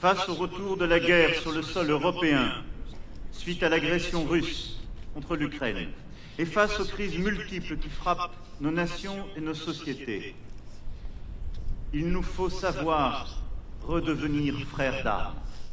Face au retour de la guerre sur le sol européen, suite à l'agression russe contre l'Ukraine, et face aux crises multiples qui frappent nos nations et nos sociétés, il nous faut savoir redevenir frères d'armes.